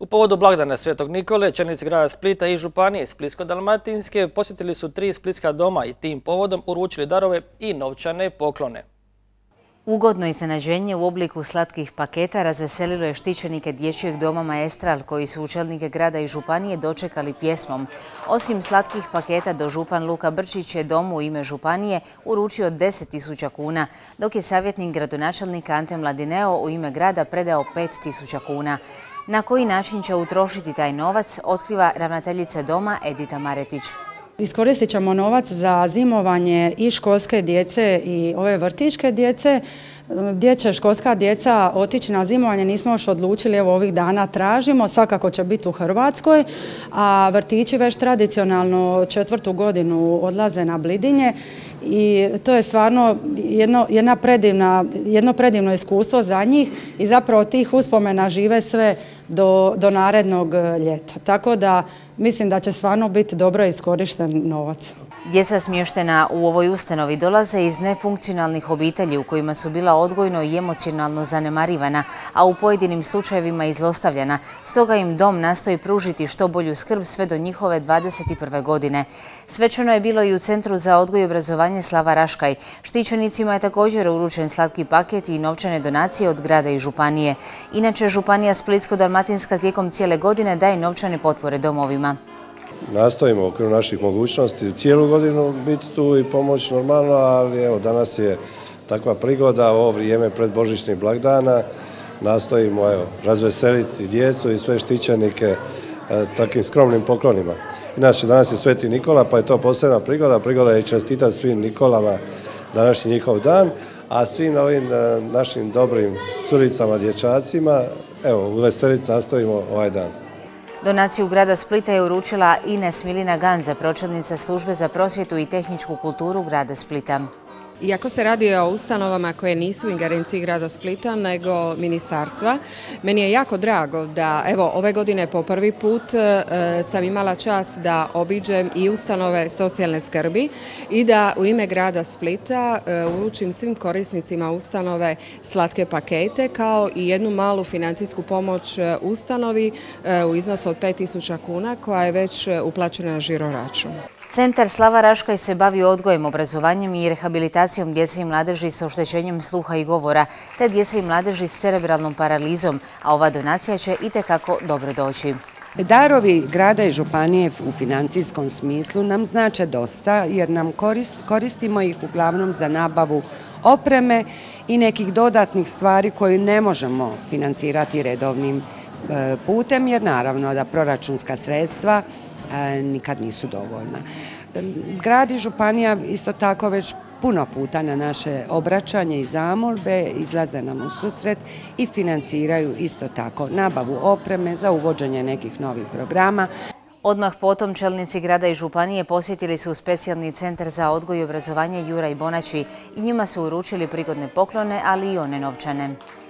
U povodu blagdana Svetog Nikole, čelnici grada Splita i županije Splitsko-dalmatinske posjetili su 3 splitska doma i tim povodom uručili darove i novčane poklone. Ugodno iznenađenje u obliku slatkih paketa razveselilo je štićenike dječjeg doma Maestral koji su čelnike grada i županije dočekali pjesmom. Osim slatkih paketa, dožupan Luka Brčić je domu u ime županije uručio 10.000 kuna, dok je savjetnik gradonačelnika Ante Mladineo u ime grada predao 5.000 kuna. Na koji način će utrošiti taj novac, otkriva ravnateljica doma Edita Maretić. Iskoristit ćemo novac za zimovanje i školske djece i ove vrtićke djece. Gdje će školska djeca otići na zimovanje nismo još odlučili, evo ovih dana tražimo, svakako će biti u Hrvatskoj, a vrtići već tradicionalno 4. godinu odlaze na Blidinje i to je stvarno jedno predivno iskustvo za njih i zapravo od tih uspomena žive sve do narednog ljeta. Tako da mislim da će stvarno biti dobro iskorišten novac. Djeca smještena u ovoj ustanovi dolaze iz nefunkcionalnih obitelji u kojima su bila odgojno i emocionalno zanemarivana, a u pojedinim slučajevima i zlostavljana. Stoga im dom nastoji pružiti što bolju skrb sve do njihove 21. godine. Svečano je bilo i u Centru za odgoj i obrazovanje Slava Raškaj. Štićenicima je također uručen slatki paket i novčane donacije od grada i županije. Inače, županija Splitsko-dalmatinska tijekom cijele godine daje novčane potpore domovima. Nastojimo u okviru naših mogućnosti cijelu godinu biti tu i pomoći normalno, ali evo danas je takva prigoda, ovo vrijeme pred božićnih blagdana. Nastojimo razveseliti djecu i sve štićenike takvim skromnim poklonima. Inače danas je Sveti Nikola, pa je to posebna prigoda. Prigoda je čestitati svim Nikolama današnji njihov dan, a svim ovim našim dobrim curicama, dječacima, evo, uveseliti nastojimo ovaj dan. Donaciju grada Splita je uručila Ines Milina Ganza, pročelnica službe za prosvjetu i tehničku kulturu grada Splita. Iako se radi o ustanovama koje nisu u ingerenciji grada Splita, nego ministarstva, meni je jako drago da evo ove godine po prvi put sam imala čast da obiđem i ustanove socijalne skrbi i da u ime grada Splita uručim svim korisnicima ustanove slatke pakete kao i jednu malu financijsku pomoć ustanovi u iznosu od 5.000 kuna koja je već uplaćena na žiro račun. Centar Slava Raškaj se bavi odgojem, obrazovanjem i rehabilitacijom djece i mladeži s oštećenjem sluha i govora, te djece i mladeži s cerebralnom paralizom, a ova donacija će itekako dobro doći. Darovi grada i županije u financijskom smislu nam znače dosta jer nam koristimo ih uglavnom za nabavu opreme i nekih dodatnih stvari koje ne možemo financirati redovnim putem jer naravno da proračunska sredstva nikad nisu dovoljna. Grad i županija isto tako već puno puta na naše obraćanje i zamolbe izlaze nam u susret i financiraju isto tako nabavu opreme za uvođenje nekih novih programa. Odmah potom čelnici grada i županije posjetili su specijalni centar za odgoj i obrazovanje Juraj Bonači i njima su uručili prigodne poklone, ali i one novčane.